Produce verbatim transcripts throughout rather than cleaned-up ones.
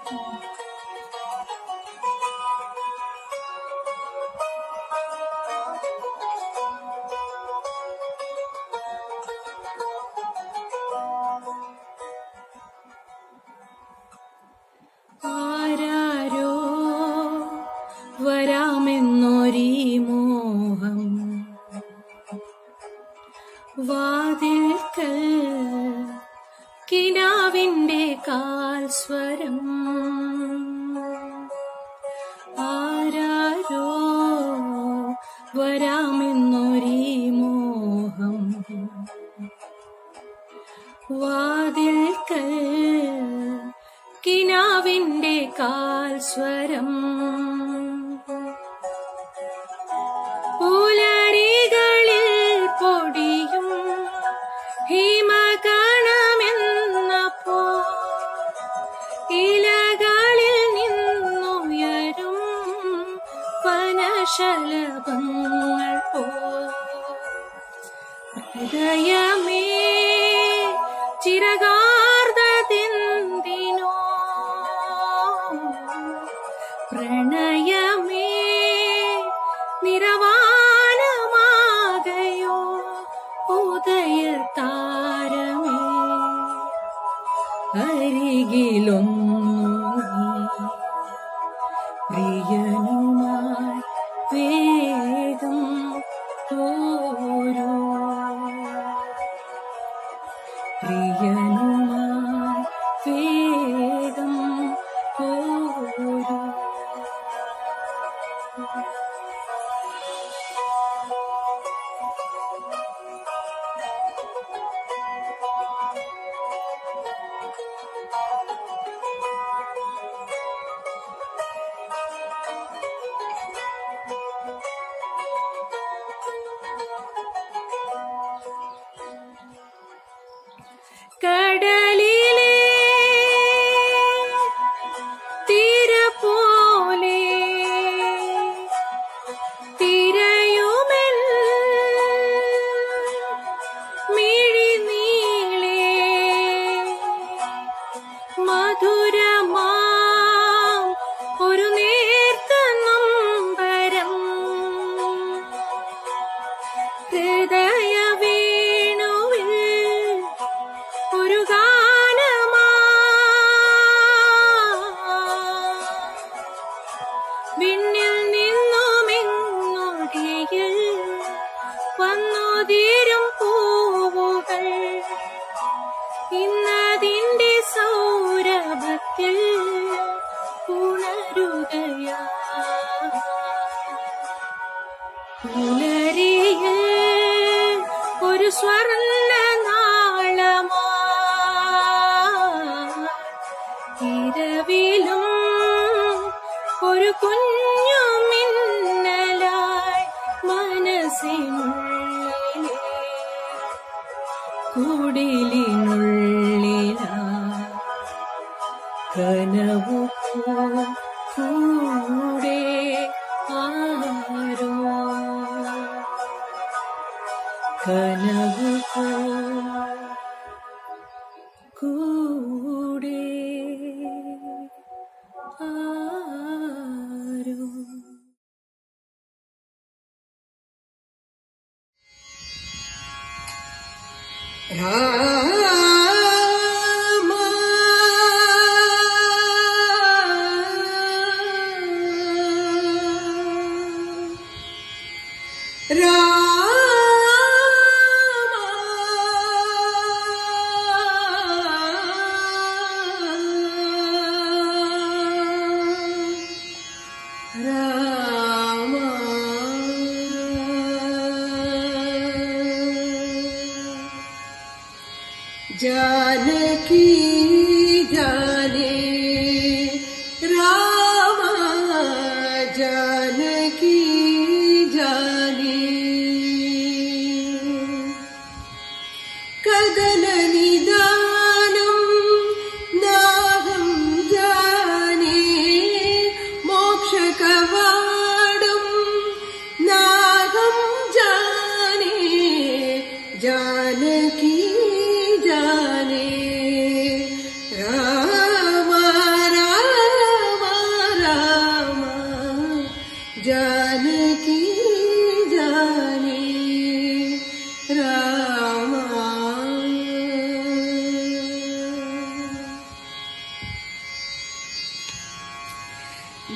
ആരാരോ വരാമെന്നൊരീ മോഹം വാതിൽക്കൽ കിനാവിന്റെ കാൽ സ്വരം. ആരാരോ വരാമെന്നൊരീ മോഹം വാതിൽക്കൽ കിനാവിന്റെ കാൽ സ്വരം. പുലരികളിൽ പൊടിയും ഹിമകണമെന്നപ്പോ ഇലകളിൽ നിന്നുയരും വനശലഭങ്ങൾ പോ. ഹൃദയമേ ചിരകാർദ്ദതെന്തിനോ, പ്രണയമേ നിരവാനമാകയോ, ഉദയതാരമേ അരികിലൊന്നു പ്രിയനുമായി വേഗം പോരൂ, പ്രിയനുമായി വേഗം പോരൂ. കടലിലെ തിര പോലെ തിരയുമെൻ മിഴിനീളെ, മധുരമാം ഒരു നേർത്ത നൊമ്പരം ഹൃദയ വേണുവിൽ ഒരു ഗാനമാ. വിണ്ണിൽ നിന്നുമെങ്ങൊടിയിൽ വന്നുതീരും പൂവുകൾ ഇന്നതിന്റെ സൗരഭത്തിൽ ഉണരുകയാ. പുലരിയിൽ ഒരു സ്വർണ്ണ നാളമാ, ഇരവിലും ഒരു കുഞ്ഞു മിന്നലായി മനസ്സിനുള്ളിലെ കുടിലിനുള്ളിലായി കനവു കൂടെ ആരോ, കനവു കൂടെ ആരോ. രാമ जानकी जाने रामा जानकी जाने कदन निदानं नाहं जाने मोक्ष कवाडं नाहं जाने जानकी जाने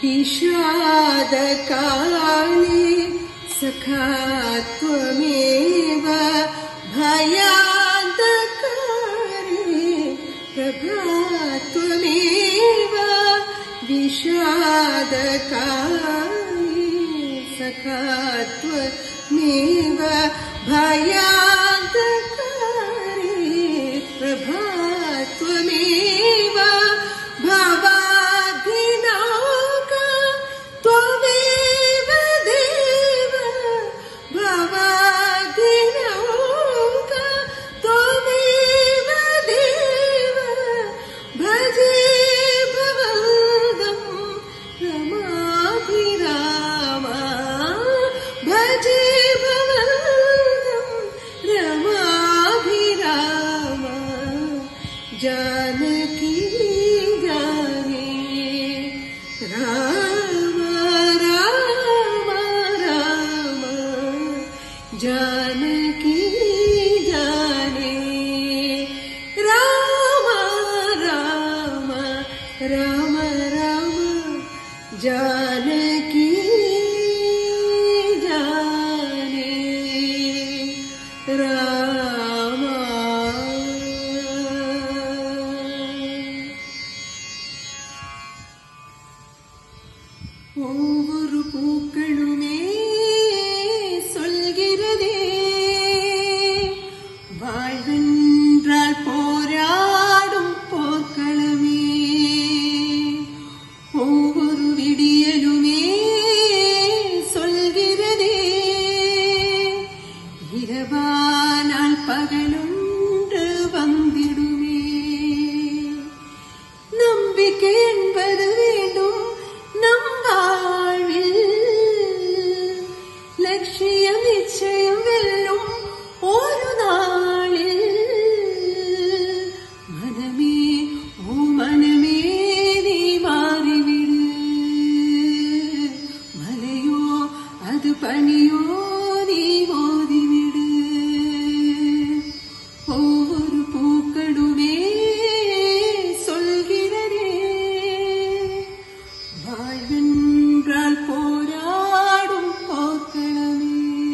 विषादकाले सखा त्वमेव भयान्तकाले प्रभा त्वमेव विषादकाले सखा त्वमेव भयान्तकाले प्रभा त्वमेव भवाधिनायक त्वमेव देव भवाधिनायक त्वमेव देव भजे भवदं रमाभिराम भजे भवदं रमाभिराम जानकी जाने राम राम राम जानकी जाने राम राम राम राम जानकी जाने राम ஒவ்வொரு பூக்களுமே சொல்கிறதே வாழ்வென்றால் போராடும் போர்க்களமே ஒவ்வொரு விடியலுமே சொல்கிறதே இரவானால் பகலொன்று வந்திடுமே நம்பிக்கை என்பது வேண்டும் நம் வாழ்வில் லட்சியம் நிச்சயம் வெல்லும் ஒரு நாளில் மனமே ஓ மனமே நீ மாறிவிடு மலையோ அது பனியோ நீ மோதிவிடு ஒவ்வொரு பூக்களுமே சொல்கிறதே வாழ்வென்றால் போராடும் போர்க்களமே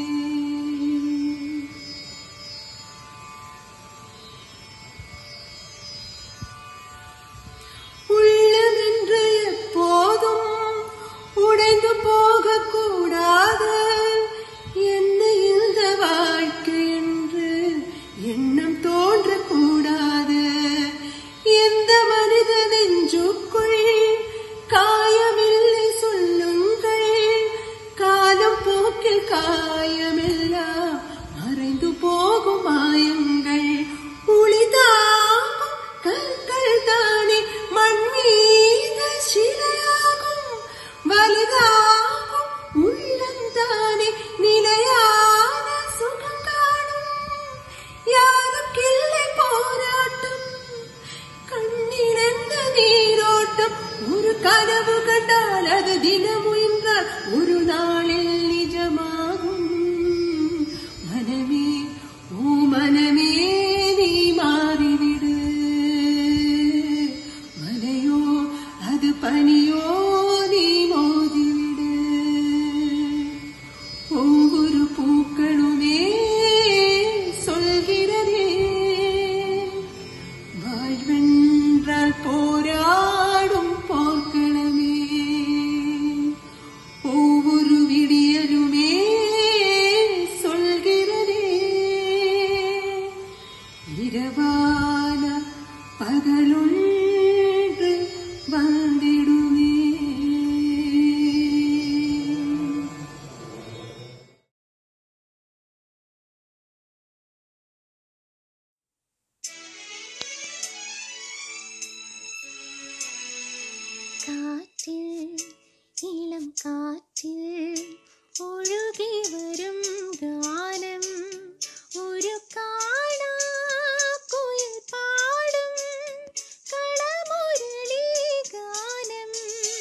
உள்ளமென்று எப்போதும் உடைந்து போகக்கூடாது என்ன இந்த வாழ்க்கை என்று எண்ணம் தோன்றக்கூடாது எந்த மனித நெஞ்சுக்குள் காயமில்லை சொல்லுங்கள் காலம் போக்கில் காயமெல்லாம் மறைந்து போகும் மாயங்கள் உளிதாகும் கற்கள் தானே மண் மீது சிலையாகும் வலிதாகும் உள்ளம் தானே நிலையான சுகம் காணும் யாருக்கில்லை போராட்டம் கண்ணில் எந்த நீரோட்டம் ஒரு கனவு கண்டால் அது தினமும் என்றால் ஒரு நாளில் நிஜமாகும் மனமே ஓ மனமே நீ மாறிவிடு மலையோ அது பனியோ நீ மோதிவிடு ஒவ்வொரு பூக்களுமே சொல்கிறதே வாழ்வென்றால் போராடும் போர்க்களமே ஒவ்வொரு விடியலுமே சொல்கிறதே இரவான பகலொன்று வந்திடுமே காற்றில் இளம் காற்றில் ஒழுகி வரும் கானம் ஒரு காணா குயில் பாடும் களமுரளி கானம்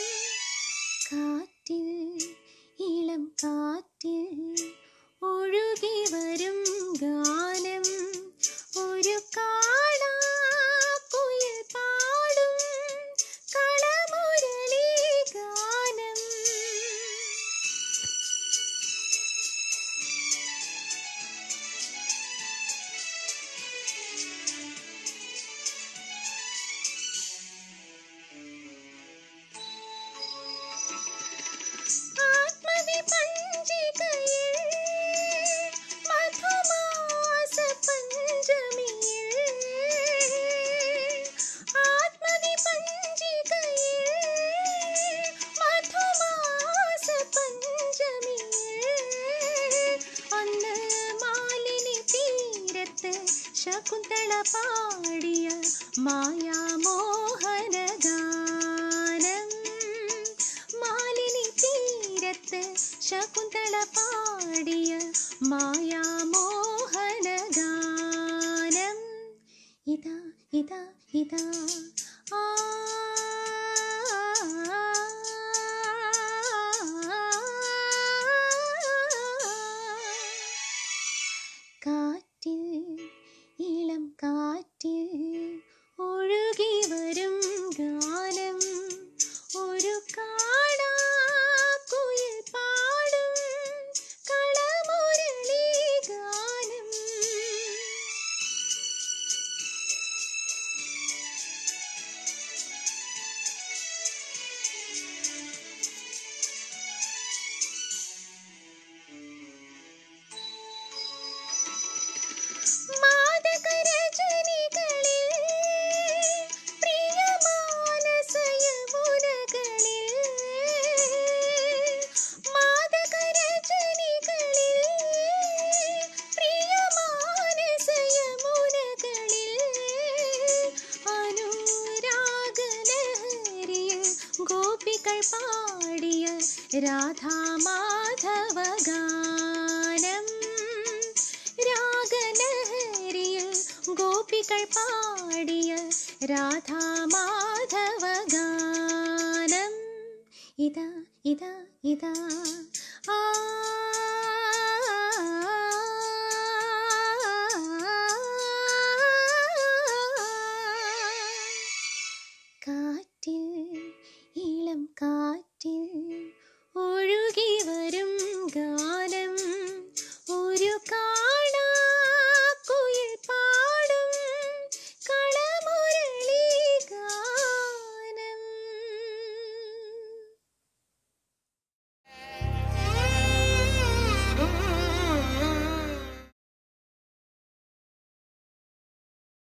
காற்றில் இளம் காற்றில் ஒழுகி வரும் கானம் ஒரு காணா குயில் பாடும் களமுரளி പാടിയ മായാമോഹനഗാനം മാലിനി തീരത്ത് ശകുന്തള പാടിയ മായാമോഹനഗാനം ഇതാ ഇതാ ഇതാ ആ കാറ്റിൽ ഇളം കാറ്റിൽ ഒഴുകി വരും ഗാനം ഒരു കാണാക്കുയിൽ പാടും കളമുരളി ഗാനം ഗോപികൾ പാടിയ രാധാമാധവ ഗാനം രാഗലഹരിയിൽ ഗോപികൾ പാടിയ രാധാമാധവ ഗാനം ഇതാ ഇതാ ഇതാ ആ